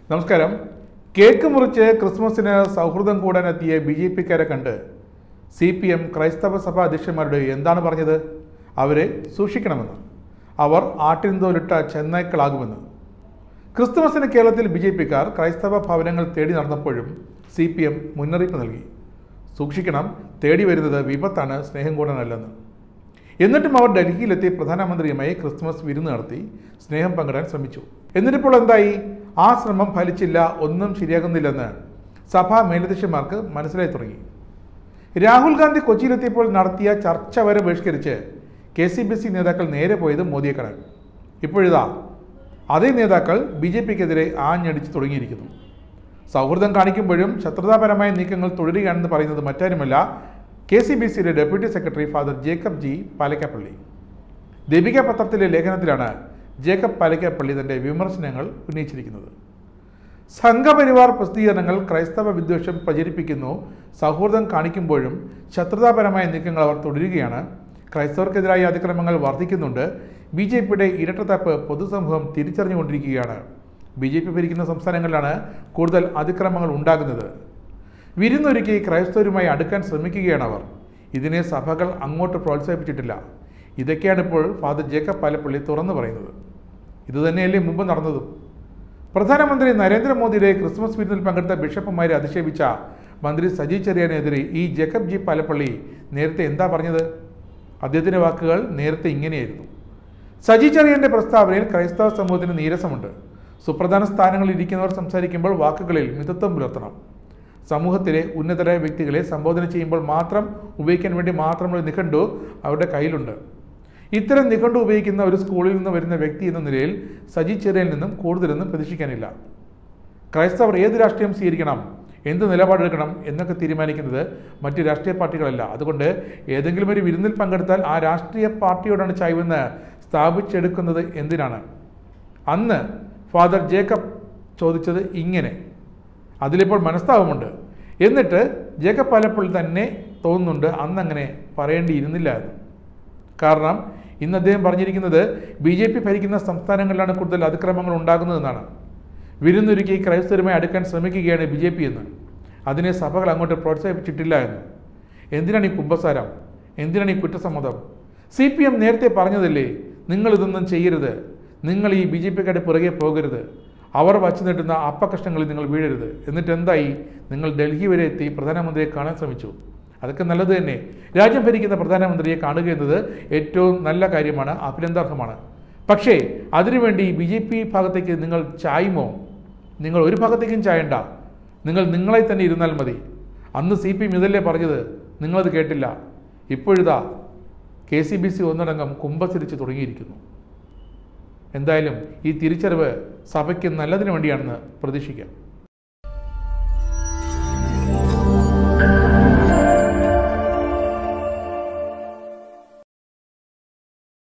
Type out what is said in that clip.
നമസ്കാരം. കേക്ക് മുറിച്ച് ക്രിസ്മസിന് സൗഹൃദം കൂടാനെത്തിയ BJP-ക്കാരെ കണ്ട് CPM ക്രൈസ്തവ സഭാ അധ്യക്ഷന്മാരോട് എന്താണ് പറഞ്ഞത്? അവരെ സൂക്ഷിക്കണമെന്ന്, അവർ ആട്ടിൻതോലിട്ട ചെന്നായ്ക്കളാകുമെന്ന്. ക്രിസ്തുമസിന് കേരളത്തിൽ BJP-ക്കാർ ക്രൈസ്തവ ഭവനങ്ങൾ തേടി നടന്നപ്പോഴും CPM മുന്നറിയിപ്പ് നൽകി. സൂക്ഷിക്കണം, തേടി വരുന്നത് വിപത്താണ്, സ്നേഹം കൂടാനല്ലെന്ന്. എന്നിട്ടും അവർ ഡൽഹിയിലെത്തി പ്രധാനമന്ത്രിയുമായി ക്രിസ്മസ് വിരുന്ന് നടത്തി സ്നേഹം പങ്കിടാൻ ശ്രമിച്ചു. എന്നിട്ടിപ്പോൾ എന്തായി? ആ ശ്രമം ഫലിച്ചില്ല, ഒന്നും ശരിയാകുന്നില്ലെന്ന് സഭാ മേലധ്യക്ഷന്മാർക്ക് മനസ്സിലായി തുടങ്ങി. രാഹുൽ ഗാന്ധി കൊച്ചിയിലെത്തിയപ്പോൾ നടത്തിയ ചർച്ച വരെ ബഹിഷ്കരിച്ച് KCBC നേതാക്കൾ നേരെ പോയത് മോദിയെ കാണാൻ. ഇപ്പോഴിതാ അതേ നേതാക്കൾ BJP-ക്കെതിരെ ആഞ്ഞടിച്ചു തുടങ്ങിയിരിക്കുന്നു. സൗഹൃദം കാണിക്കുമ്പോഴും ശത്രുതാപരമായ നീക്കങ്ങൾ തുടരുകയാണെന്ന് പറയുന്നത് മറ്റാരുമല്ല, KCBC-യുടെ deputy secretary father Jacob G Palakkappilly. Deepika പത്രത്തിലെ ലേഖനത്തിലാണ് ജേക്കബ് പാലക്കാപ്പള്ളി തന്റെ വിമർശനങ്ങൾ ഉന്നയിച്ചിരിക്കുന്നത്. സംഘപരിവാർ പ്രസിദ്ധീകരണങ്ങൾ ക്രൈസ്തവ വിദ്വേഷം പ്രചരിപ്പിക്കുന്നു, സൗഹൃദം കാണിക്കുമ്പോഴും ശത്രുതാപരമായ നീക്കങ്ങൾ അവർ തുടരുകയാണ്, ക്രൈസ്തവർക്കെതിരായ അതിക്രമങ്ങൾ വർദ്ധിക്കുന്നുണ്ട്, BJP-യുടെ ഇരട്ടത്താപ്പ് പൊതുസമൂഹം തിരിച്ചറിഞ്ഞുകൊണ്ടിരിക്കുകയാണ്, BJP ഭരിക്കുന്ന സംസ്ഥാനങ്ങളിലാണ് കൂടുതൽ അതിക്രമങ്ങൾ ഉണ്ടാകുന്നത്, വിരുന്നൊരുക്കി ക്രൈസ്തവരുമായി അടുക്കാൻ ശ്രമിക്കുകയാണ് അവർ, ഇതിനെ സഭകൾ അങ്ങോട്ട് പ്രോത്സാഹിപ്പിച്ചിട്ടില്ല. ഇതൊക്കെയാണ് ഇപ്പോൾ ഫാദർ ജേക്കബ് പാലപ്പള്ളി തുറന്നു പറയുന്നത്. ഇതുതന്നെയല്ലേ മുമ്പ് നടന്നതും? പ്രധാനമന്ത്രി നരേന്ദ്രമോദിയുടെ ക്രിസ്മസ് വിരുന്നിൽ പങ്കെടുത്ത ബിഷപ്പുമാരെ അധിക്ഷേപിച്ച മന്ത്രി സജി ചെറിയാനെതിരെ ഈ ജേക്കബ് ജി പാലപ്പള്ളി നേരത്തെ എന്താ പറഞ്ഞത്? അദ്ദേഹത്തിൻ്റെ വാക്കുകൾ നേരത്തെ ഇങ്ങനെയായിരുന്നു. സജി ചെറിയാൻ്റെ പ്രസ്താവനയിൽ ക്രൈസ്തവ സമൂഹത്തിന് നീരസമുണ്ട്. സുപ്രധാന സ്ഥാനങ്ങളിൽ ഇരിക്കുന്നവർ സംസാരിക്കുമ്പോൾ വാക്കുകളിൽ മിതത്വം പുലർത്തണം. സമൂഹത്തിലെ ഉന്നതരായ വ്യക്തികളെ സംബോധന ചെയ്യുമ്പോൾ മാത്രം ഉപയോഗിക്കാൻ വേണ്ടി മാത്രമുള്ള നിഘണ്ടു അവരുടെ കയ്യിലുണ്ട്. ഇത്തരം നിഘണ്ടു ഉപയോഗിക്കുന്ന ഒരു സ്കൂളിൽ നിന്ന് വരുന്ന വ്യക്തി എന്ന നിലയിൽ സജി ചെറിയനിൽ നിന്നും കൂടുതലൊന്നും പ്രതീക്ഷിക്കാനില്ല. ക്രൈസ്തവർ ഏത് രാഷ്ട്രീയം സ്വീകരിക്കണം, എന്ത് നിലപാടെടുക്കണം എന്നൊക്കെ തീരുമാനിക്കുന്നത് മറ്റ് രാഷ്ട്രീയ പാർട്ടികളല്ല. അതുകൊണ്ട് ഏതെങ്കിലും ഒരു വിരുന്നിൽ പങ്കെടുത്താൽ ആ രാഷ്ട്രീയ പാർട്ടിയോടാണ് ചായ്വെന്ന് സ്ഥാപിച്ചെടുക്കുന്നത് എന്തിനാണ്? അന്ന് ഫാദർ ജേക്കബ് ചോദിച്ചത് ഇങ്ങനെ, അതിലിപ്പോൾ മനസ്താപമുണ്ട്. എന്നിട്ട് ജേക്കബ് പാലപ്പള്ളി തന്നെ തോന്നുന്നുണ്ട് അന്നങ്ങനെ പറയേണ്ടിയിരുന്നില്ല എന്ന്. കാരണം ഇന്ന് അദ്ദേഹം പറഞ്ഞിരിക്കുന്നത് BJP ഭരിക്കുന്ന സംസ്ഥാനങ്ങളിലാണ് കൂടുതൽ അതിക്രമങ്ങൾ ഉണ്ടാകുന്നതെന്നാണ്. വിരുന്നൊരുക്കി ക്രൈസ്തവരുമായി അടുക്കാൻ ശ്രമിക്കുകയാണ് BJP എന്ന്, അതിനെ സഭകൾ അങ്ങോട്ട് പ്രോത്സാഹിപ്പിച്ചിട്ടില്ല എന്ന്. എന്തിനാണ് ഈ കുമ്പസാരം? എന്തിനാണ് ഈ കുറ്റസമ്മതം? CPM നേരത്തെ പറഞ്ഞതല്ലേ, നിങ്ങളിതൊന്നും ചെയ്യരുത്, നിങ്ങൾ ഈ BJP-ക്കാരുടെ പുറകെ പോകരുത്, അവർ വച്ചു നീട്ടുന്ന അപ്പകഷ്ണങ്ങളിൽ നിങ്ങൾ വീഴരുത്. എന്നിട്ട് എന്തായി? നിങ്ങൾ ഡൽഹി വരെ എത്തി പ്രധാനമന്ത്രിയെ കാണാൻ ശ്രമിച്ചു. അതൊക്കെ നല്ലത് തന്നെ. രാജ്യം ഭരിക്കുന്ന പ്രധാനമന്ത്രിയെ കാണുക എന്നത് ഏറ്റവും നല്ല കാര്യമാണ്, അഭിനന്ദാർഹമാണ്. പക്ഷേ അതിനുവേണ്ടി BJP ഭാഗത്തേക്ക് നിങ്ങൾ ചായുമോ? നിങ്ങൾ ഒരു ഭാഗത്തേക്കും ചായണ്ട, നിങ്ങൾ നിങ്ങളെ തന്നെ ഇരുന്നാൽ മതി. അന്ന് CPM ഇതല്ലേ പറഞ്ഞത്, നിങ്ങളത് കേട്ടില്ല. ഇപ്പോഴിതാ KCBC ഒന്നടങ്കം കുമ്പസരിച്ച് തുടങ്ങിയിരിക്കുന്നു. എന്തായാലും ഈ തിരിച്ചറിവ് സഭയ്ക്ക് നല്ലതിനു വേണ്ടിയാണെന്ന് പ്രതീക്ഷിക്കാം.